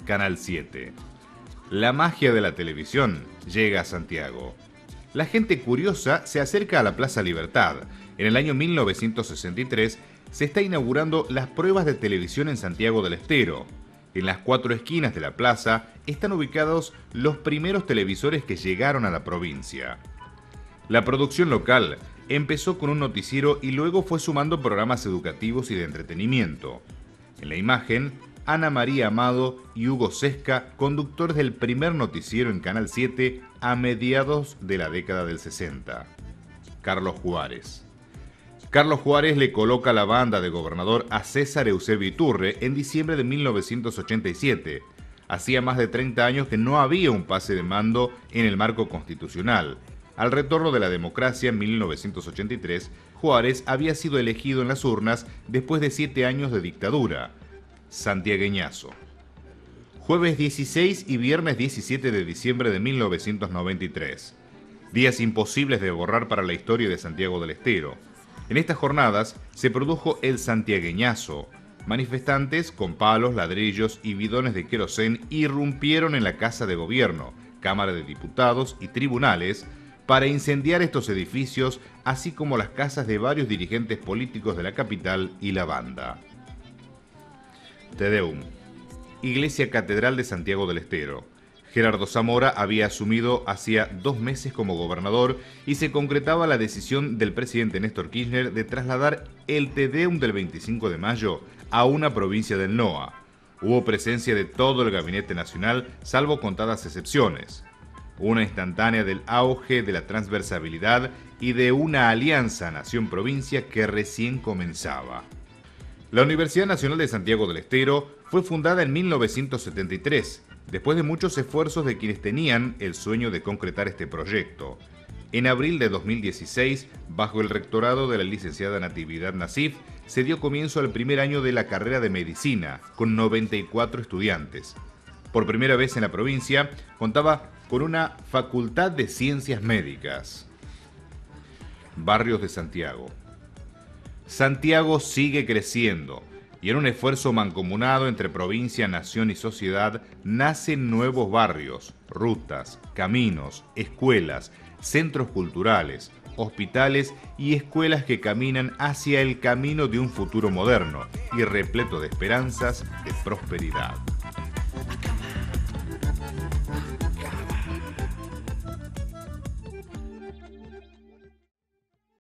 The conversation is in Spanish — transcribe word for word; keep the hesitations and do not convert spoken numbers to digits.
Canal siete. La magia de la televisión llega a Santiago. La gente curiosa se acerca a la Plaza Libertad. En el año mil novecientos sesenta y tres se está inaugurando las pruebas de televisión en Santiago del Estero. En las cuatro esquinas de la plaza están ubicados los primeros televisores que llegaron a la provincia. La producción local empezó con un noticiero y luego fue sumando programas educativos y de entretenimiento. En la imagen, Ana María Amado y Hugo Sesca, conductores del primer noticiero en Canal siete a mediados de la década del sesenta. Carlos Juárez. Carlos Juárez le coloca la banda de gobernador a César Eusebio Iturre en diciembre de mil novecientos ochenta y siete. Hacía más de treinta años que no había un pase de mando en el marco constitucional. Al retorno de la democracia en mil novecientos ochenta y tres, Juárez había sido elegido en las urnas después de siete años de dictadura. Santiagueñazo. Jueves dieciséis y viernes diecisiete de diciembre de mil novecientos noventa y tres. Días imposibles de borrar para la historia de Santiago del Estero. En estas jornadas se produjo el Santiagueñazo. Manifestantes con palos, ladrillos y bidones de querosén irrumpieron en la Casa de Gobierno, Cámara de Diputados y tribunales para incendiar estos edificios, así como las casas de varios dirigentes políticos de la capital y la banda. Te Deum. Iglesia Catedral de Santiago del Estero. Gerardo Zamora había asumido hacía dos meses como gobernador y se concretaba la decisión del presidente Néstor Kirchner de trasladar el Te Deum del veinticinco de mayo a una provincia del N O A. Hubo presencia de todo el gabinete nacional, salvo contadas excepciones. Una instantánea del auge de la transversabilidad y de una alianza nación-provincia que recién comenzaba. La Universidad Nacional de Santiago del Estero fue fundada en mil novecientos setenta y tres, después de muchos esfuerzos de quienes tenían el sueño de concretar este proyecto. En abril de dos mil dieciséis, bajo el rectorado de la licenciada Natividad Nasif, se dio comienzo al primer año de la carrera de medicina, con noventa y cuatro estudiantes. Por primera vez en la provincia, contaba con una facultad de ciencias médicas. Barrios de Santiago. Santiago sigue creciendo y en un esfuerzo mancomunado entre provincia, nación y sociedad nacen nuevos barrios, rutas, caminos, escuelas, centros culturales, hospitales y escuelas que caminan hacia el camino de un futuro moderno y repleto de esperanzas de prosperidad.